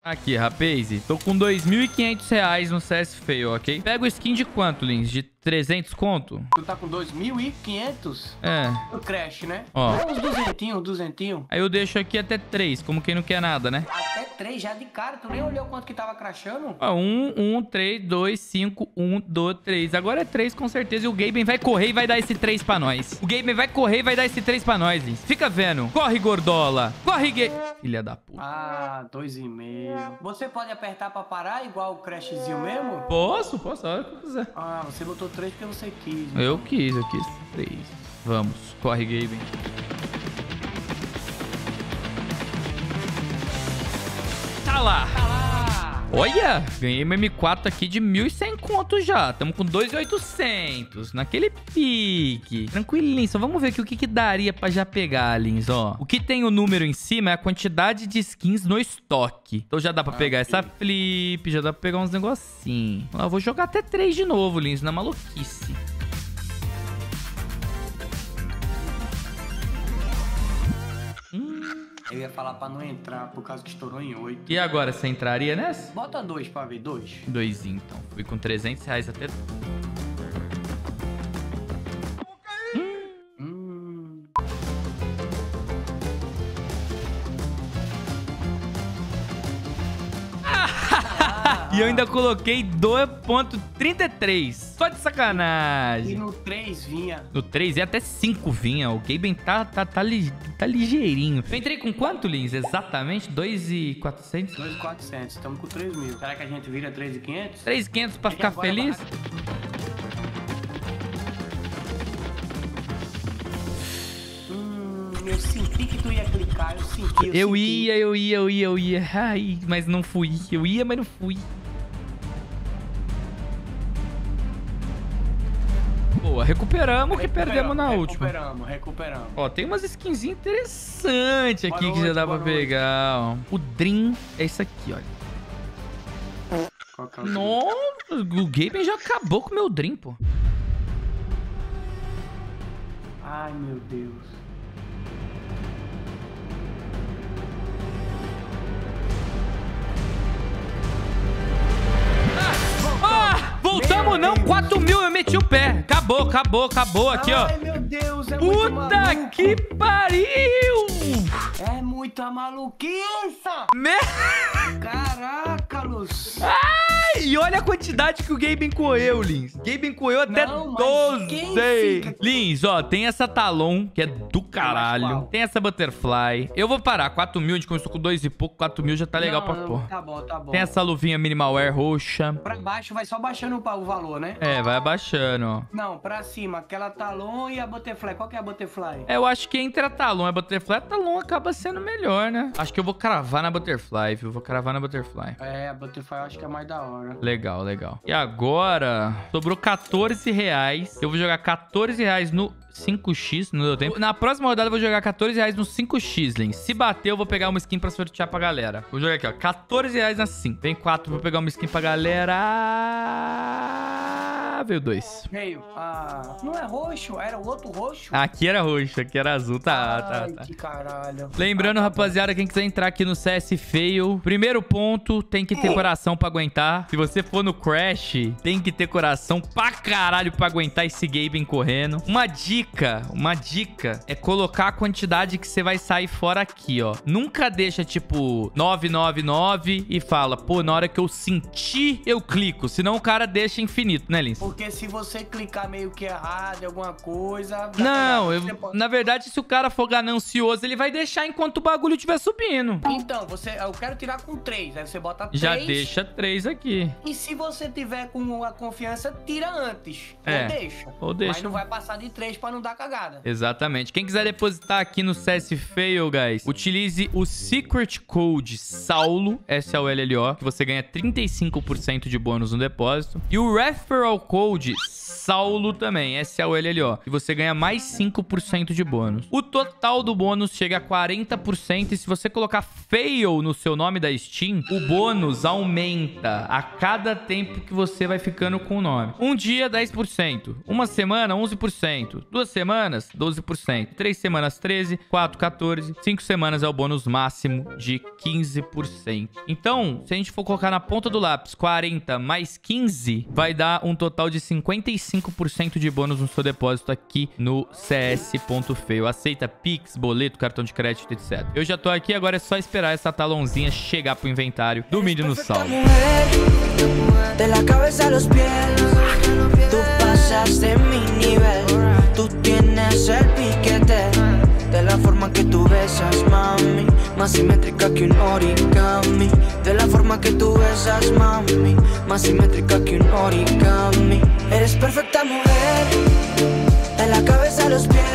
Aqui, rapaz. Tô com R$ 2.500 no CS Fail, ok? Pega o skin de quanto, Lins? De 300 conto? Tu tá com 2.500? É. O Crash, né? Ó. É uns duzentinho. Aí eu deixo aqui até 3, como quem não quer nada, né? Até 3 já de cara. Tu nem olhou quanto que tava crashando? Ó, 1, 3, 2, 5, 1, 2, 3. Agora é 3 com certeza. E o Gaben vai correr e vai dar esse 3 pra nós. O Gaben vai correr e vai dar esse 3 pra nós, Lins. Fica vendo. Corre, gordola. Corre, filha da puta. Ah, 2,5. Você pode apertar pra parar igual o Crashzinho mesmo? Posso, a hora que eu quiser. Ah, você botou 3 porque você quis. Eu quis 3. Vamos, corre, Gaben. Tá lá. Olha, ganhei uma M4 aqui de 1.100 conto já. Tamo com 2.800. Naquele pique. Tranquilinho, só vamos ver aqui o que daria pra já pegar, Lins, ó. O que tem o número em cima é a quantidade de skins no estoque. Então já dá pra pegar essa flip, já dá pra pegar uns negocinhos. Eu vou jogar até 3 de novo, Lins, na maluquice. Eu ia falar pra não entrar por causa que estourou em 8. E agora, você entraria nessa? Bota 2 pra ver, 2. 2, então. Fui com R$ 300 até... E eu ainda coloquei 2.33. Só de sacanagem. E no 3 vinha. No 3 e até 5 vinha. O Gaben tá ligeirinho. Eu entrei com quanto, Lins? Exatamente? 2.400? 2.400. Estamos com 3.000. Será que a gente vira 3.500? 3.500 pra ficar feliz? Eu senti que tu ia clicar, eu senti. Eu ia. Ai, mas não fui. Eu ia, mas não fui. Boa, recuperamos o que perdemos na última. Recuperamos. Ó, tem umas skinzinhas interessantes aqui que já dá pra pegar, ó. O Dream é isso aqui, olha. Nossa, o Gaben já acabou com o meu Dream, pô. Ai, meu Deus. Voltamos não, 4.000, eu meti o pé. Acabou aqui, ó. Ai, meu Deus, é Puta muito que pariu! É muita maluquice! Caraca, Luz! Ai, e olha a quantidade que o Gaben correu, Lins. Gaben correu até 12. Lins, ó, tem essa Talon, que é do caralho. Tem essa Butterfly. Eu vou parar, 4.000, a gente começou com 2 e pouco, 4.000 já tá legal pra pôr. Tá bom. Tem essa luvinha Minimal Wear roxa. Pra baixo vai só baixando o valor, né? É, vai abaixando, ó. Não, pra cima, aquela Talon e a Butterfly. Qual que é a Butterfly? É, eu acho que entre a Talon e a Butterfly, a Talon acaba sendo melhor, né? Acho que eu vou cravar na Butterfly, viu? Vou cravar na Butterfly. É, a Butterfly eu acho que é mais da hora. Legal. E agora, sobrou R$14. Eu vou jogar R$14 no 5x, não deu tempo. Na próxima rodada eu vou jogar R$14 no 5x, Lins. Se bater, eu vou pegar uma skin pra sortear pra galera. Vou jogar aqui, ó. R$14 na 5. Vem 4, vou pegar uma skin pra galera. Veio 2. Veio. Ah, não é roxo? Era o outro roxo? Aqui era roxo, aqui era azul. Tá. Que caralho. Lembrando, rapaziada, quem quiser entrar aqui no CS Fail, primeiro ponto, tem que ter coração pra aguentar. Se você for no Crash, tem que ter coração pra caralho pra aguentar esse Gaben correndo. Uma dica é colocar a quantidade que você vai sair fora aqui, ó. Nunca deixa, tipo, 999 e fala, pô, na hora que eu sentir, eu clico. Senão o cara deixa infinito, né, Lins? Porque se você clicar meio que errado em alguma coisa... Não, na verdade, se o cara for ganancioso, ele vai deixar enquanto o bagulho estiver subindo. Então, eu quero tirar com 3. Aí você bota 3. Já deixa 3 aqui. E se você tiver com a confiança, tira antes. Ou deixa. Mas não vai passar de 3 pra não dar cagada. Exatamente. Quem quiser depositar aqui no CS Fail, guys, utilize o Secret Code SAULO, SAULLO, que você ganha 35% de bônus no depósito. E o Referral Code Saulo também, S-A-U-L ali, ó. E você ganha mais 5% de bônus. O total do bônus chega a 40% e se você colocar fail no seu nome da Steam, o bônus aumenta a cada tempo que você vai ficando com o nome. Um dia, 10%. Uma semana, 11%. 2 semanas, 12%. 3 semanas, 13%. 4, 14%. 5 semanas é o bônus máximo de 15%. Então, se a gente for colocar na ponta do lápis 40 mais 15, vai dar um total de 55% de bônus no seu depósito aqui no CS.feio. Aceita Pix, boleto, cartão de crédito, etc. Eu já tô aqui, agora é só esperar essa talãozinha chegar pro inventário do mídia no saldo. De la cabeza a los pies, tú pasas de mi nivel, tú tienes el piquete, de la forma que tú besas, mami, más simétrica que un origami, de la forma que tú besas, mami, más simétrica que un origami, eres perfecta mujer, de la cabeza a los pies.